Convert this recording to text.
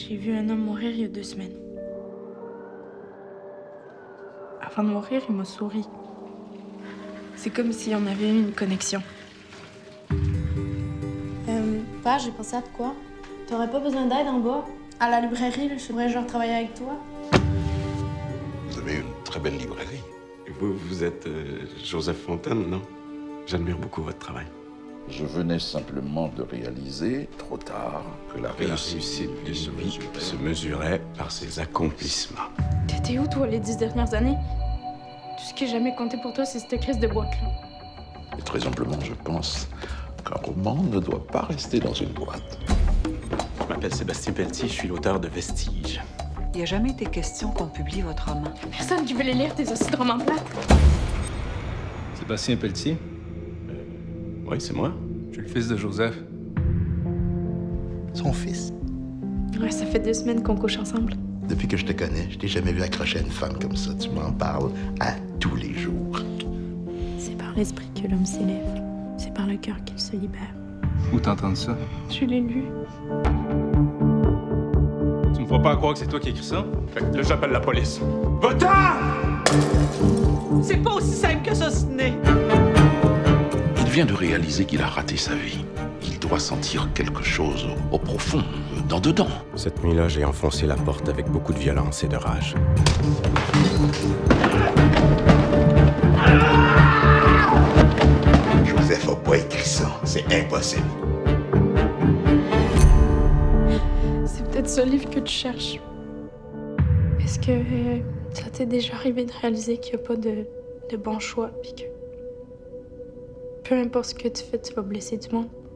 J'ai vu un homme mourir il y a 2 semaines. Avant de mourir, il m'a souri. C'est comme si on avait eu une connexion. Père, j'ai pensé à de quoi? T'aurais pas besoin d'aide en bas? À la librairie, je pourrais genre travailler avec toi. Vous avez une très belle librairie. Vous êtes Joseph Fontaine, non? J'admire beaucoup votre travail. Je venais simplement de réaliser, trop tard, que la réussite d'une vie se mesurait par ses accomplissements. T'étais où, toi, les 10 dernières années? Tout ce qui a jamais compté pour toi, c'est cette crise de boîte-là. Et très simplement, je pense qu'un roman ne doit pas rester dans une boîte. Je m'appelle Sébastien Pelletier, je suis l'auteur de Vestiges. Il n'y a jamais été question qu'on publie votre roman. Personne qui veut les lire, tes aussi de romans plates. Sébastien Pelletier? Oui, c'est moi. Je suis le fils de Joseph. Son fils. Ouais, ça fait 2 semaines qu'on couche ensemble. Depuis que je te connais, je t'ai jamais vu accrocher à une femme comme ça. Tu m'en parles à tous les jours. C'est par l'esprit que l'homme s'élève. C'est par le cœur qu'il se libère. Où t'as entendu ça? Je l'ai lu. Tu me feras pas croire que c'est toi qui écris ça? Fait que là, j'appelle la police. Va-t'en! C'est pas aussi simple que ça, Sidney. Il vient de réaliser qu'il a raté sa vie. Il doit sentir quelque chose au profond, dans dedans. Cette nuit-là, j'ai enfoncé la porte avec beaucoup de violence et de rage. Joseph a pas écrit ça. C'est impossible. C'est peut-être ce livre que tu cherches. Est-ce que ça t'est déjà arrivé de réaliser qu'il n'y a pas de bon choix, puis que peu importe ce que tu fais, tu vas blesser du monde?